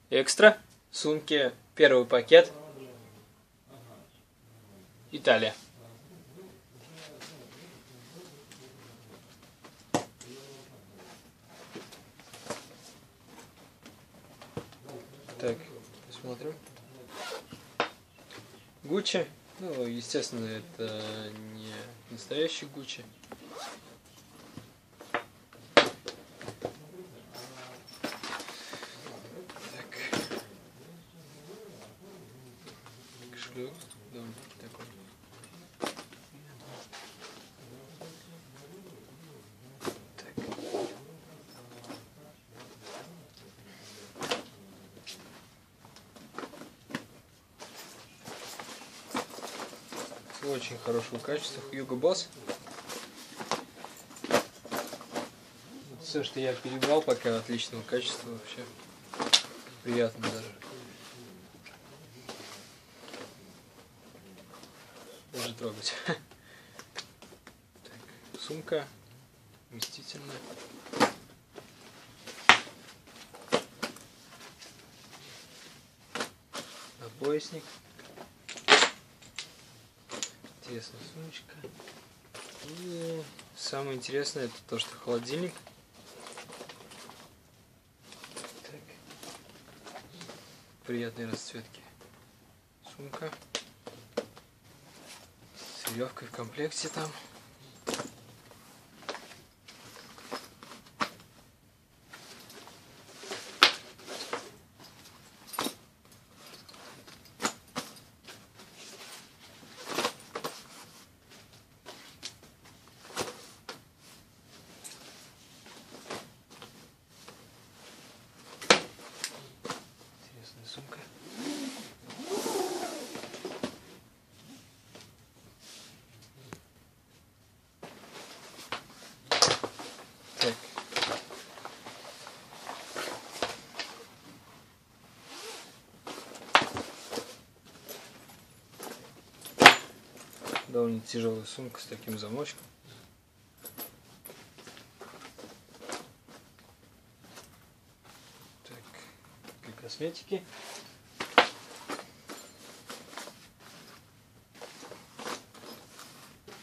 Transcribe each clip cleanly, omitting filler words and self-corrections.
Экстра. Сумки. Первый пакет. Италия. Так, посмотрим. Гуччи. Ну, естественно, это не настоящий Гуччи. Так. Кошелек довольно-таки такой. Очень хорошего качества. Hugo Boss. Все, что я перебрал, пока отличного качества вообще. Приятно даже. Даже трогать. Так, сумка вместительная. Поясник. Интересная сумочка. И самое интересное это то, что холодильник. Так. Приятной расцветки. Сумка. С веревкой в комплекте там. Сумка. Так. Довольно тяжелая сумка с таким замочком. Так, для косметики.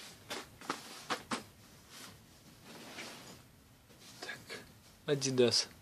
Adidas.